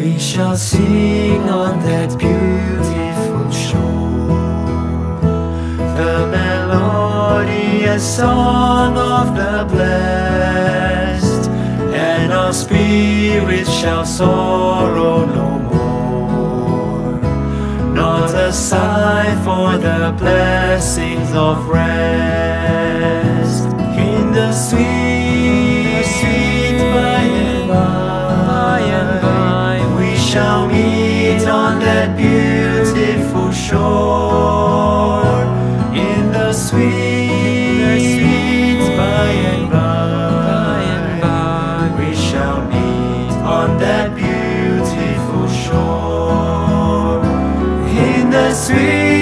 We shall sing on that beautiful shore the melodious song of the blessed, and our spirits shall sorrow no more. Not a sigh for the blessings of rest in the sweet, sweet by and by. We shall meet on that beautiful shore in the sweet, sweet by and by. We shall meet on that beautiful shore in the sweet